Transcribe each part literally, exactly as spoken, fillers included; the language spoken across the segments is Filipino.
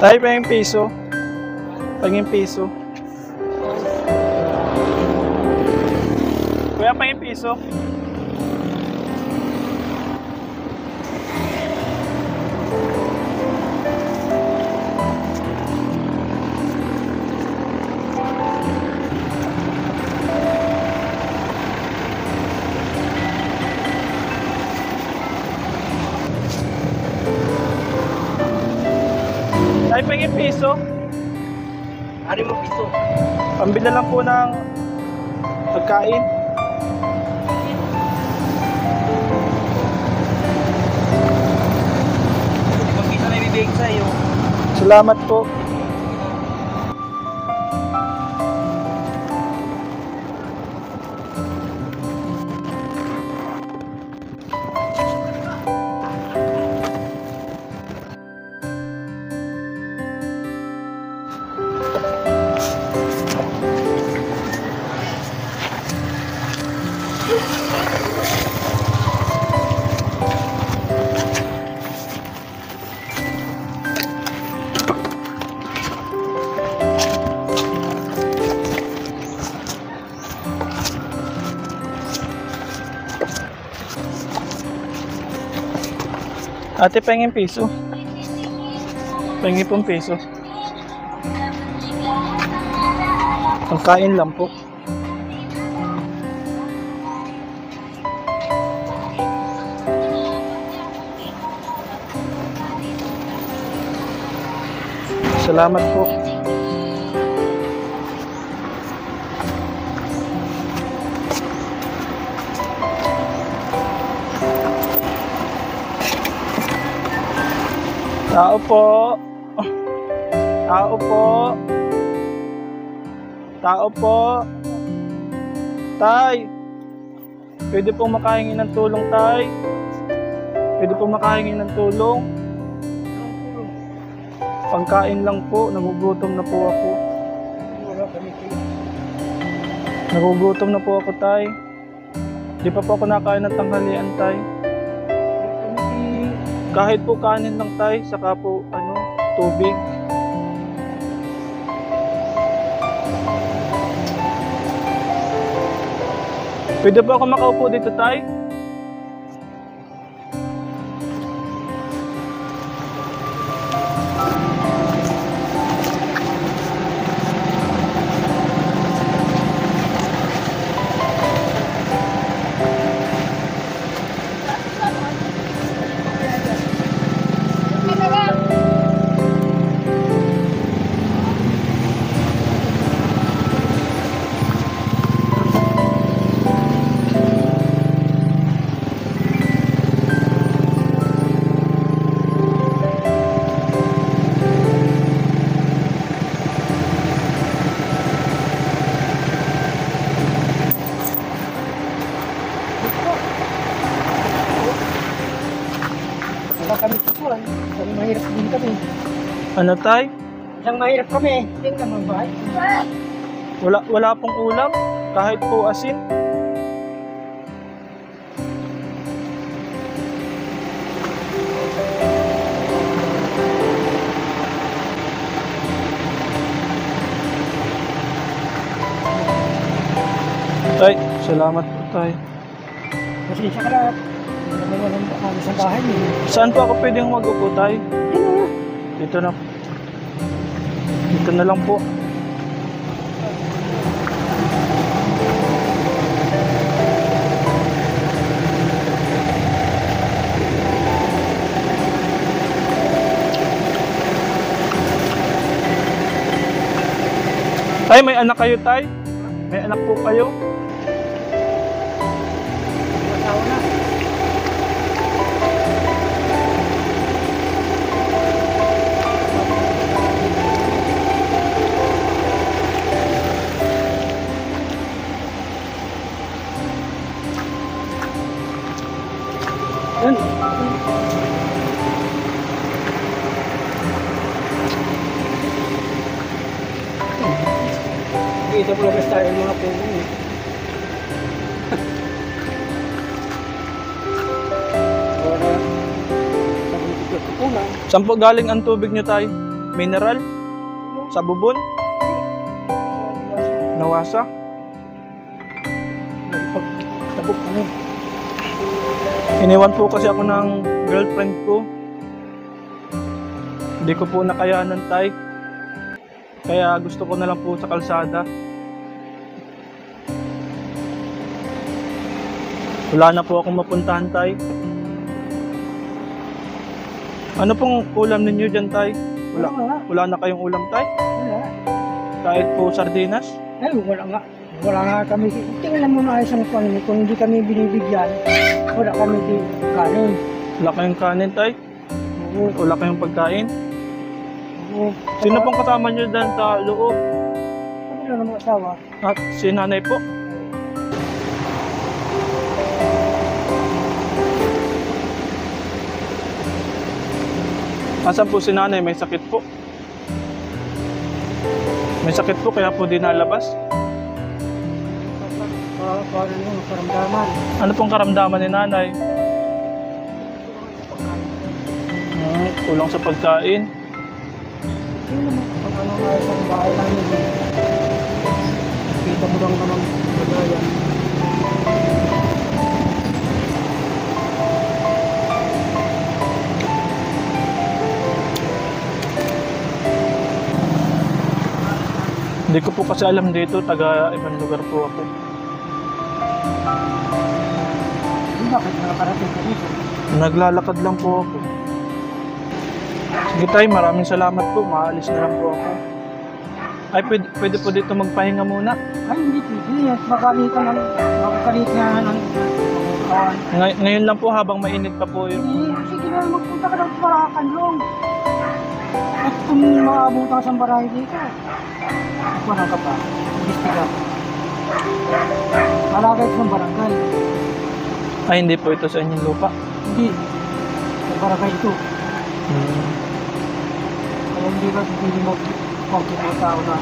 Tayo pa yung piso. Panging piso. Kuya, panging piso. Ay, panging piso. Ano mo piso? Pambili lang po ng pagkain. Ibang piso na ibibigay ko sa'yo. Salamat po. Ate, pengin piso. Pengin pong piso. Pagkain lang po. Salamat po. Tao po. Tao po. Tao po. Tay. Pwede pong makahingi ng tulong, tay. Pwede pong makahingi ng tulong. Pangkain lang po. Nagugutom na po ako. Nagugutom na po ako, tay. Di pa po ako nakain ng tanghalian, tay. Kahit po kanin lang, tay, saka po ano, tubig. Pwede po ako makaupo dito, tay? Wala kami kukuhan. Isang mahirap din kami. Ano, tay? Isang mahirap kami. Hindi naman bahay. Wala, wala pong ulam? Kahit po asin? Tay, salamat po, tay. Pasensya ka na. Hindi naman walang kami sa bahay niyo. Saan po ako pwedeng mag-upo, tay? Ano? Dito na. Dito na lang po. Tay, may anak kayo, tay? May anak po kayo? Asawa na. Yan. Dito po lang tayo mga puno eh. Para sa mga puno. Saan po galing ang tubig niyo, tay? mineral sa bubon. Nawasa. Tabok kami. Iniwan po kasi ako ng girlfriend ko. Hindi ko po nakayanan, tay. Kaya gusto ko na lang po sa kalsada. Wala na po akong mapuntahan, tay. Ano pong ulam ninyo dyan, tay? Wala, Wala. wala na kayong ulam, tay? Wala. Kahit po sardinas? Ay, wala nga. Wala nga kami. Tingnan mo na ayos ang kanin. Kung hindi kami binibigyan, wala kami di kanin. Wala kayong kanin, tay? Oo. Wala kayong pagkain? Oo. Sino pong kasama nyo dyan sa loob? Kami na ng asawa. At si nanay po? Asan po si nanay? May sakit po. May sakit po kaya po di nalabas. Para, para yung karamdaman. Ano pong karamdaman ni nanay? Hmm, kulang sa pagkain. Tingnan mo kung ano nga ayos ang bahay namin. Kita mo lang naman kagayan. Hindi ko po kasi alam dito, taga ibang lugar po ako. Hindi bakit nakarating ka dito? Naglalakad lang po ako. Sige tay, maraming salamat po. Maalis na lang po ako. Ay, pwede, pwede po dito magpahinga muna. Ay, hindi pwede. Magkalitan ng magkalit nga ng kawan. Ngay- ngayon lang po habang mainit pa po yung... Sige na, magpunta ka ng Parakanlong. At kung maabot ka sa baray dito, wala ka pa. Gusto ka. Malagay sa barangay. Ay, hindi po ito sa inyong lupa. Hindi. Sa barangay ito. Hmm. Kaya hindi ka hindi mo pagkita tao na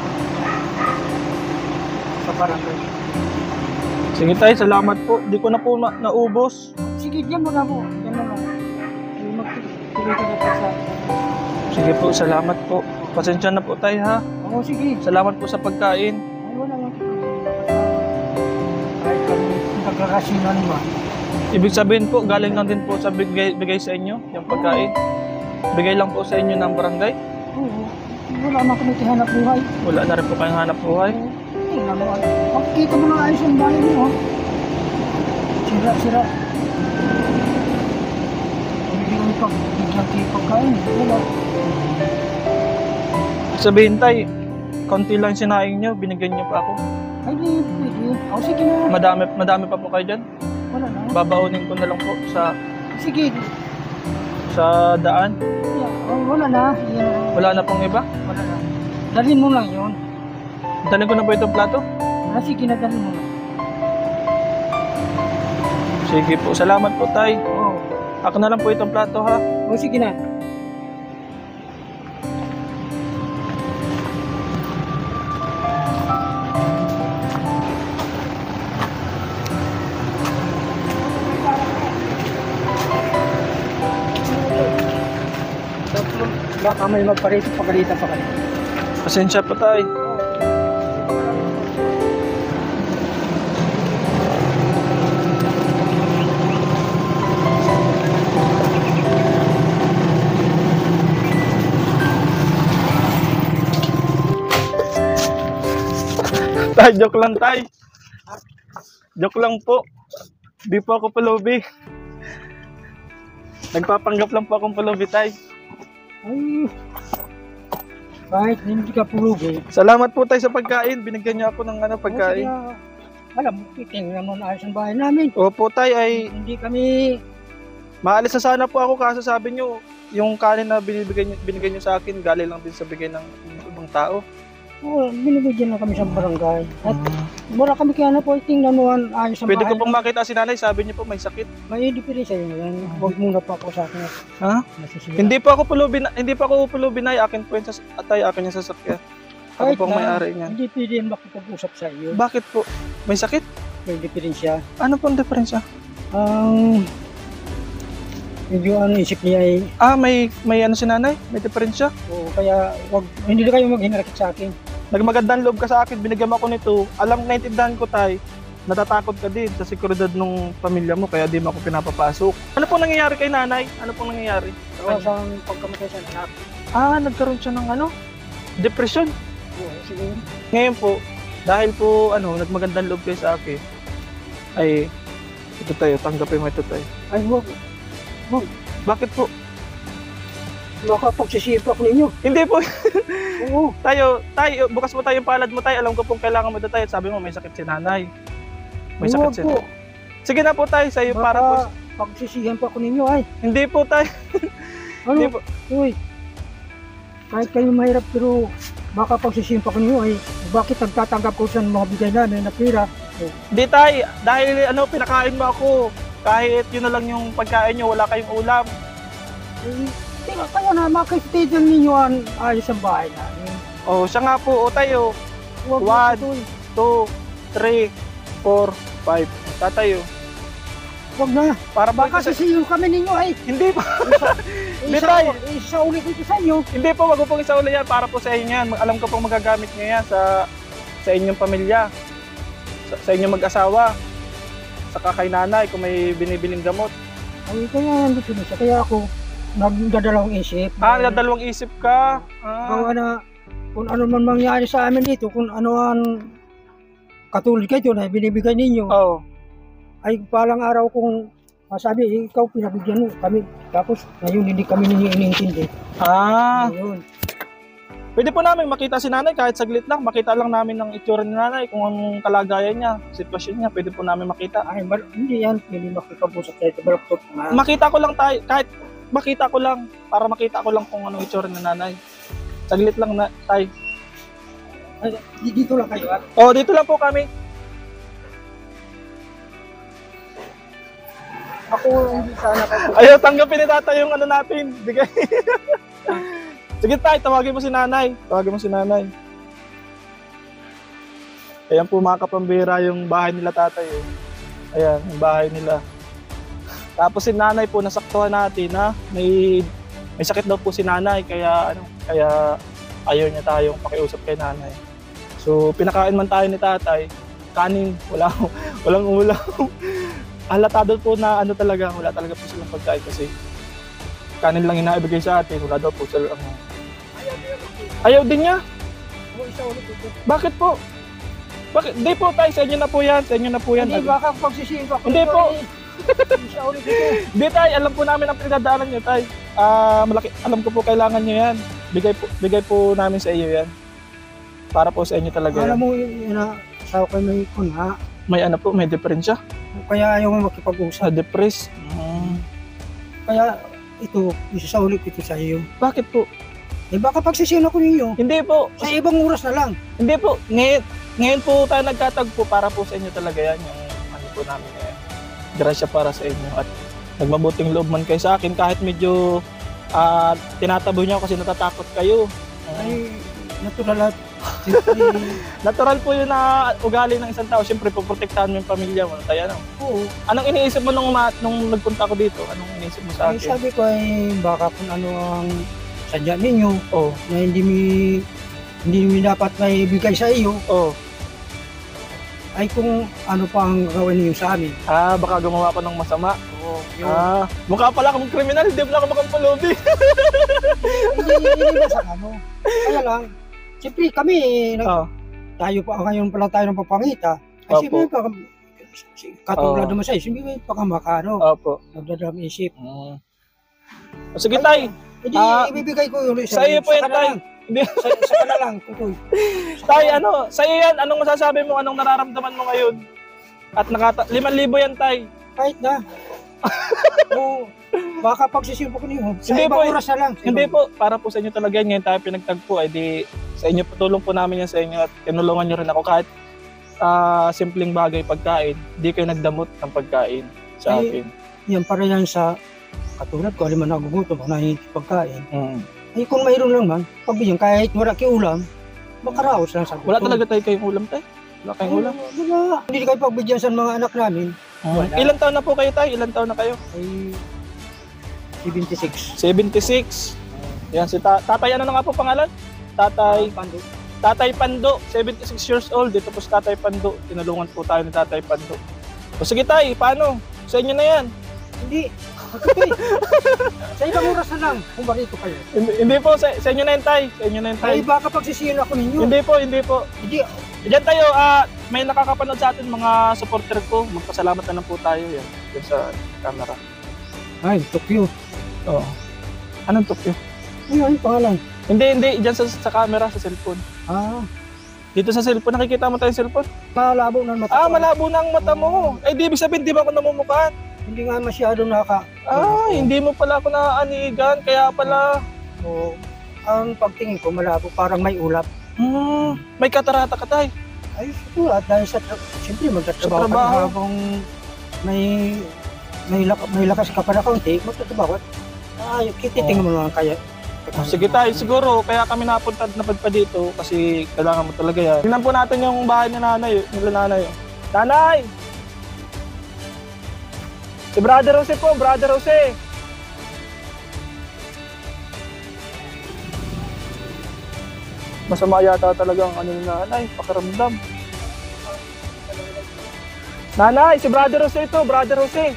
sa barangay. Sige tay, salamat po. Di ko na po ma- naubos. Sige, diyan mo na po. Diyan mo na. Hindi magtuloy ka na pa sa... Sige po, salamat po. Pasensya na po tay ha. Oo, sige. Salamat po sa pagkain. Ay, wala lang. Kahit kami nagkakasinan ba? Ibig sabihin po, galing lang din po sa bigay, bigay sa inyo, yung pagkain. Bigay lang po sa inyo ng barangay. Oo. Wala naman kami tihanap buhay. Wala na rin po kayong hanap buhay. Tingnan mo. Pagkita mo na ayos ang bahay mo. Sira, sira. Hindi kami pag bigyan kayo pagkain. Wala. Sabihin tay, konti lang sinaing nyo, binigyan nyo pa ako. Ay, di, pwede. O, sige na. Madami, madami pa po kayo dyan. Wala na. Babaunin ko na lang po sa Sige. sa daan. Yeah. Oh, wala na. Yan. Wala na pong iba. Wala na. Dalhin mo lang yun. Dalhin ko na po itong plato. Ah, sige na, dalhin mo lang. Sige po, salamat po tay. Oo. Ako na lang po itong plato ha. O, sige na. Baka may magparito pagalitan pa kayo. Pasensya po tay. Tay, joke lang tay. Joke lang po. Di po ako pulubi. Nagpapanggap lang po akong pulubi tay. Ay, kahit hindi ka pulubi. Salamat po tay sa pagkain. Binigyan niyo ako ng ano, pagkain. O, sige, alam mo, tingnan mo na ayos ang bahay namin. Opo tay, ay Hindi kami, maalis na sana po ako kaso sabi niyo yung kanin na binibigay niyo, binigay niyo sa akin galing lang din sa bigay ng ibang tao. oh, binibigyan na kami sa barangay. At wala kami kaya na po, tingnan mo ang ayos ang Pwede bahay. ko pong makita si nanay, sabi niyo po may sakit. May diferensya yun. Yan. Huwag muna pa ako sa akin. Ha? Nasisira. Hindi po ako pulubi, hindi pa ako pulubi na akin po yung sas atay, akin yung sasakyan. Ako Kahit pong na, may-ari niyan. Hindi pwede makipag-usap sa iyo. Bakit po? May sakit? May diferensya. Ano pong diferensya? Ang medyo ano isip niya ay, Ah, may, may ano si nanay? May diferensya? oo, kaya wag, hindi na kayo maghinarikit sa akin. Nagmagandang loob ka sa akin, binigyan mo ako nito. Alam, naintindihan ko tay, natatakot ka din sa seguridad ng pamilya mo, kaya di mo ako pinapapasok. Ano pong nangyayari kay nanay? Ano pong nangyayari? Ako sa pagkamatay sa anak. Ah, nagkaroon siya ng ano? Depression. Oo, siguro. Ngayon po, dahil po ano, nagmagandang loob kayo sa akin, ay ito tayo, tanggapin mo ito tayo. Ay, wag. Bakit po? Baka pagsisip ako ninyo. Hindi po. Oo. tayo, tayo, bukas mo tayo yung palad mo tayo. Alam ko pong kailangan mo ito tayo. Sabi mo, may sakit si nanay. May sakit Huwag si po. Sige na po tayo sa'yo para po. Baka pagsisihan pa ako ninyo ay. Hindi po tayo. Hindi Ano? po. Uy. Kahit kayo mahirap pero baka pagsisihan pa ako ninyo ay bakit nagtatanggap ko sa mga bigay namin na pira? Hindi tayo. Dahil ano, pinakain mo ako. Kahit yun na lang yung pagkain nyo, wala kayong ulam. Eh, Teka, kaya na makikitigan ninyo ang ayos ang bahay namin. Oh, siya nga po. O tayo. Huwag One. na ito, eh. two, three, four, five. Tatayo. Huwag na. Para po Baka ito sa... sisiyo kami ninyo ay. Hindi po. Hindi Isa, tayo. isa ulit ito sa inyo. Hindi po, wag po pong isauli yan. Para po sa inyo yan. Alam ko pong magagamit nyo yan sa, sa inyong pamilya. Sa, sa inyong mag-asawa. Saka kay nanay kung may binibiling gamot. Ay, kaya nandito na siya. Kaya ako nagdadalawang isip. Ah, nagdadalawang isip ka. Ah. Gawa na kung ano man mangyari sa amin dito, kung ano ang katulad kayo na binibigay ninyo, Oh. ay palang araw kung masabi, ikaw pinabigyan mo kami. Tapos ngayon hindi kami ninyo iniintindi. Ah. Ayun. Pwede po namin makita si nanay kahit saglit lang. Makita lang namin ng itsura ni nanay kung anong kalagayan niya, sitwasyon niya. Pwede po namin makita. Ay, bal- hindi yan. Hindi makikapusap tayo. Balaktot na. Makita ko lang tayo, kahit makita ko lang, para makita ko lang kung anong itsura ni nanay. Saglit lang na tayo. Ay, di- dito lang kayo. At Oh, dito lang po kami. ako hindi sana kayo. Ayaw, tanggapin ni tatay yung ano natin. Bigay. Sige tayo, tawagin mo si nanay. Tawagin mo si nanay. Ayan po mga kapambira yung bahay nila tatay. Eh. Ayan, yung bahay nila. Tapos si nanay po, nasaktuhan natin na may, may sakit daw po si nanay. Kaya, ano, kaya ayaw niya tayong pakiusap kay nanay. So, pinakain man tayo ni tatay. Kanin, wala, walang ulam. Halatado po na ano talaga, wala talaga po silang pagkain kasi kanin lang inaibigay sa atin, wala daw po sila ano. Ayaw din niya? Ako isa ulit ito. Bakit po? Bakit? Hindi po tayo, sa inyo na po yan, sa inyo na po yan. Hindi, baka pagsisihin ko ako. Hindi po. Isa ulit ito. Hindi tayo, alam po namin ang pinagdadaanan niyo tayo. Ah, malaki, alam ko po kailangan niyo yan. Bigay po, bigay po namin sa iyo yan. Para po sa inyo talaga Alam yan. mo, yun na, sa ako may kuna. May ano po, may diferensya. Kaya ayaw mo makipag-usap. Sa depress. Hmm. Kaya ito, isa sa ulit ito sa iyo. Bakit po? Eh baka pagsisihin ako ninyo. Hindi po. Sa ibang oras na lang. Hindi po, ngayon, ngayon po tayo nagkatagpo para po sa inyo talaga yan, yung ano po namin ngayon. Grasya para sa inyo at nagmabuting loob man kayo sa akin kahit medyo uh, tinataboy niyo ako kasi natatakot kayo. Ay, natural at siyempre, Natural po yun na ugali ng isang tao. Siyempre, poprotektahan mo yung pamilya mo. Kaya ano, oo. anong iniisip mo nung, ma- nung nagpunta ko dito? Anong iniisip mo sa Ay, akin? sabi ko ay baka kung ano ang sadya ninyo Oh, na hindi mi hindi mi dapat may ibigay sa iyo oh. ay kung ano pa ang gawin niyo sa amin. Ah, baka gumawa pa ng masama. Oo, yun. Ah, mukha pala akong kriminal. Hindi pala ako makampalobi. hindi, hindi ba sa ano. Kaya lang, siyempre kami, nag, Oh, tayo pa ngayon pala tayo ng papangita. Ay, Opo. siyempre pa, katulad Oo. naman sa'yo, siyempre pa ka makano, opo. nagdadram isip. Mm. O, sige tay. Hindi, Ah, ibibigay ko yung sa iyo po yan, ka na tay. lang. Hindi. Sa, sa ka na lang, tutoy. Tay, ano, sa iyo yan, anong masasabi mo, anong nararamdaman mo ngayon? At nakata, limang libo yan, tay. Kahit na. Oo, baka pagsisimpo ko niyo. Sa Hindi ibang po, oras na lang. Sa Hindi ibang- po, para po sa inyo talaga yan, ngayon tayo pinagtagpo, ay di, sa inyo, patulong po namin yan sa inyo at tinulungan nyo rin ako kahit ah, simpleng bagay pagkain, di kayo nagdamot ng pagkain sa Ay, akin. Yan para yan sa katulad ko, alam mo nagugutom, ako nahihintay pagkain. Mm. Ay kung mayroon lang man, pabigyan kahit wala kayo ulam, makaraos lang sa gutom. Wala talaga tayo kayong ulam, tay? Wala kayong ulam? Wala. Hindi kayo pagbigyan sa mga anak namin. Mm. Wala. Ilan taon na po kayo, tay? Ilan taon na kayo? Ay, seventy-six. seventy-six. Yan, si ta tatay, ano na nga po pangalan? Tatay, Pando. Tatay Pando, seventy-six years old. Dito po si Tatay Pando. Tinulungan po tayo ni Tatay Pando. O sige tay, paano? Sa inyo na yan. Hindi. Okay. Sa ibang oras na lang, kung barito kayo. Hindi, hindi po, sa, sa inyo na yan tay. Sa inyo na yan tay. Ay, baka pagsisiyan ako ninyo. Hindi po, hindi po. Hindi. Diyan tayo, ah, may nakakapanood sa atin mga supporter ko. Magpasalamat na lang po tayo yan. Yan sa camera. Ay, Tokyo. Oo. Anong Tokyo? Ano yung pangalan? Hindi, hindi. Diyan sa, sa camera, sa cellphone. Ah, Dito sa cellphone, nakikita mo tayong cellphone? malabo na mata. Ah, malabo na ang mata mo. Ay, di ibig sabihin, di ba ako namumukhaan? Hindi nga masyado naka... Ah, hindi mo pala ako naaanigan. Kaya pala, So, ang pagtingin ko malabo, parang may ulap. hmm, may katarata ka tay. Ay, siguro at dahil sa... Siyempre, magtatrabaho Sa trabaho. ka habang may... May, lak may lakas ka pa na kaunti, magtatrabaho. Ay, kititingin mo naman kaya. Oh, sige tayo, siguro, kaya kami napunta na pa dito kasi kailangan mo talaga yan. Tingnan po natin yung bahay ni nanay, nila nanay. Nanay! Si Brother Jose po, Brother Jose! Masama yata talagang ano ni nanay, pakiramdam. Nanay, si Brother Jose ito, Brother Jose!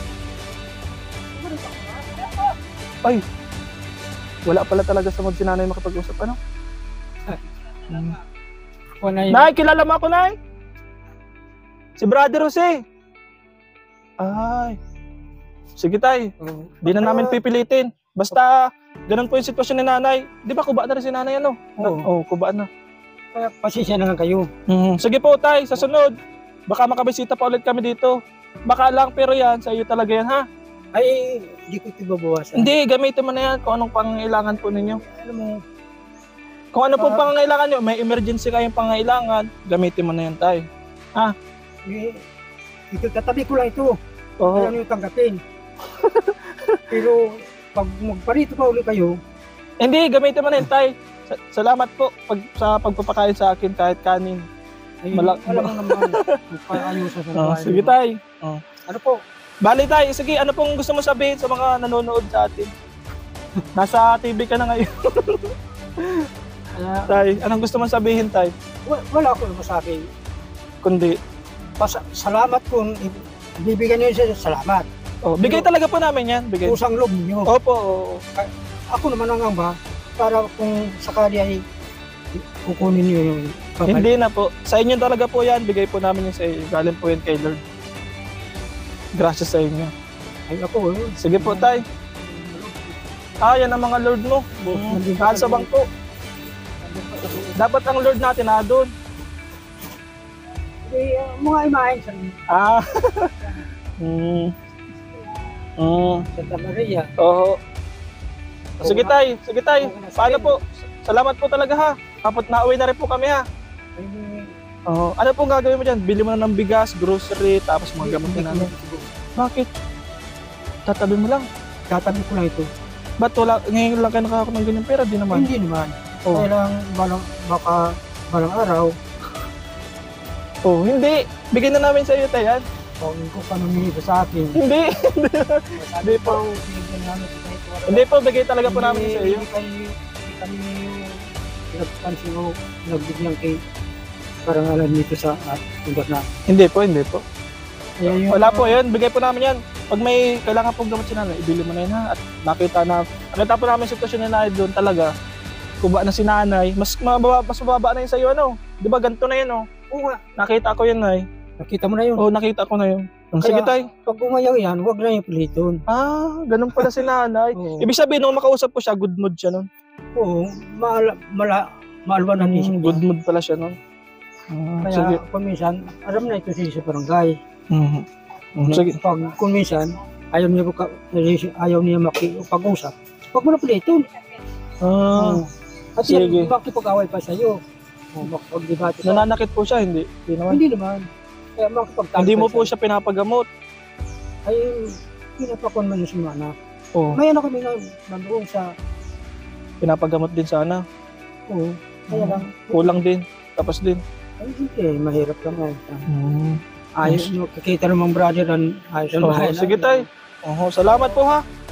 Ay! Wala pala talaga sa mod si nanay makapag-usap, ano? Hmm. Wala yun. Nay, kilala mo ako, Nay? Si Brother Jose. Ay. Sige, tay. Oh. Di na namin pipilitin. Basta, ganun po yung sitwasyon ni nanay. Di ba kuba na rin si nanay, ano? Oo. Oo, oh, kuba na. Kaya pasensya na lang kayo. Mhm. Sige po, tay. Sa sunod, baka makabisita pa ulit kami dito. Baka lang, pero yan, sa iyo talaga yan, ha? Ay, hindi ko ito babawasan. Hindi, gamitin mo na yan kung anong pangangailangan po ninyo. Alam mo, Kung ano po Ah. pangangailangan nyo, may emergency kayong pangangailangan, gamitin mo na yan, tay. eh, ito, tatabi ko lang ito. Oo. Alam niyo tanggapin. Pero, pag magparito pa ulit kayo, Hindi, gamitin mo na yun, tay. Sa- Salamat po pag, sa pagpapakain sa akin kahit kanin. ay, Malak- alam mo naman, magpaayusan sa Oh, bahay. sige, tay. Ano po? Bali, tay. Sige, ano pong gusto mo sabihin sa mga nanonood sa atin? Nasa T V ka na ngayon. Kaya, Tay, anong gusto mo sabihin, tay? wa- wala ko masabi. Kundi, Pas salamat kung bibigyan niyo siya, salamat. oh, bigay talaga po namin yan. Bigay. Kusang loob niyo. Opo, oo. Ako naman ang amba, para kung sakali ay kukunin niyo yung papel. Hindi na po. Sa inyo talaga po yan. Bigay po namin yan sa iyo. Galing po yan kay Lord. Gracias sa inyo. Ay ako, eh. Sige po, tay. Ah, yan ang mga Lord mo. Nandun Naan pa sa sa- bangko. Dapat ang Lord natin na doon. Eh, uh, mga imahen sa Ah. mm. Mm. Santa Maria. Oo. Sige, tay. Sige, tay. Paano po? Salamat po talaga, ha. Dapat nauwi na rin po kami, ha. Ay, Oo. Ano pong gagawin mo dyan? Bili mo na ng bigas, grocery, tapos mga gamot na namin. Bakit? Tatabi mo lang. Tatabi ko lang ito. Ba't wala, ngayon lang kayo nakakakuha ng ganyan pera? Di naman. Hindi naman. Oo. Kaya lang, balang, baka balang araw, Oh, hindi. Bigyan na namin sa iyo, tayan. kung ko panumili sa akin. Hindi. Hindi po. Binigyan namin sa kahit wala. Hindi po, bigay talaga po namin sa iyo. Hindi kayo, hindi kami pinagpansin o pinagbigyan kay parangalan dito sa at lugar na. Hindi po, hindi po. Kaya yung, Wala po yun. Bigay po namin yan. Pag may kailangan pong gamot si nanay, ibili mo na yun, ha. At nakita na, nakita po namin yung sitwasyon ni nanay doon talaga. Kuba na si nanay. Mas mababa, mas mababa na yun sa iyo, ano. Di ba ganito na yun, oh. Oo nga, Nakita ko yun, ay. nakita mo na yun. Oo, nakita ko na yun. Sige, tay. Pag umayaw yan, huwag na yung piliton. Ah, ganun pala si nanay. Oo. Ibig sabihin, nung makausap ko siya, good mood siya nun. Oo, maala, mala, maalwan ang isip Mm, niya. good mood pala siya nun. Ah, Kaya sige. kung minsan, alam na ito siya sa barangay. Mhm. Mm, sige. Pag kung minsan, ayaw niya, buka, ayaw niya makipag-usap, huwag mo na piliton. Ah, Oo. At sige. yan, makipag-away pa sa'yo. O makipag-debate pa. nananakit po siya, hindi. Hindi naman. Hindi naman. Kaya makipag Hindi mo po siya pinapagamot. Ay, pinapakon man yung sumana. Oo, May ano kami na nandoon sa, pinapagamot din sana. oo, kaya lang, Kulang din. Tapos din. ay hindi, mahirap lang ay. Mm. Ayos mo, kikita ng mga brother ang ayos ang Oo, bahay. sige, tay. Oo, salamat po, ha.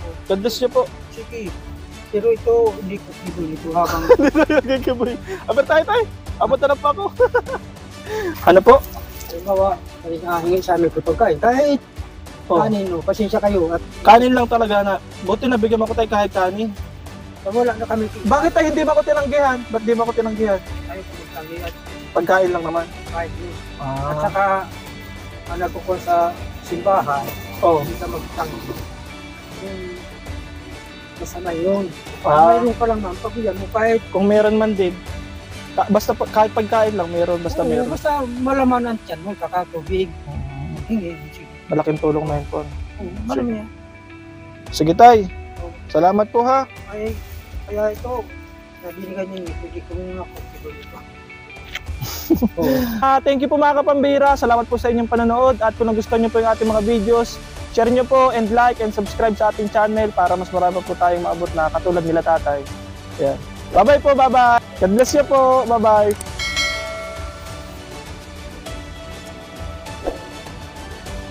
God bless niyo po. Sige. Pero ito, hindi ko bibili ito habang Nagkakaboy. Aber tayo tayo. Abot na lang pa ako. Ano po? halimbawa, may nahingin sa amin ko pagkain. Kahit Oh. kanin, no, pasensya kayo. At Kanin lang talaga na. Buti nabigyan mo ko tayo kahit kanin. wala na kami. Bakit tayo hindi mo ko tinanggihan? Ba't di mo ko tinanggihan? Ayaw ko magtangi at Pagkain lang naman. kahit yun. At Ah. saka, anak ko sa simbahan, Oh. hindi ka magtangi. Yung masama yun. Ah. Mayroon ka lang ma'am, pagbiyan mo kahit Kung meron man din. ka- Basta pa- kahit pagkain lang meron, basta oo, meron. basta malaman ang tiyan mo, kakatubig. Hingi, sige. Malaking tulong na yun po. Oo, marami yan. Sige tay. Salamat po ha. Ay, kaya ito, nabinigay niya yung pwede ko muna ako. Oo. Ah, thank you po mga kapambira. Salamat po sa inyong panonood. At kung nagustuhan niyo po yung ating mga videos, share niyo po and like and subscribe sa ating channel para mas marami po tayong maabot na katulad nila tatay. Ayan. Bye-bye po, bye-bye. God bless you po. Bye-bye.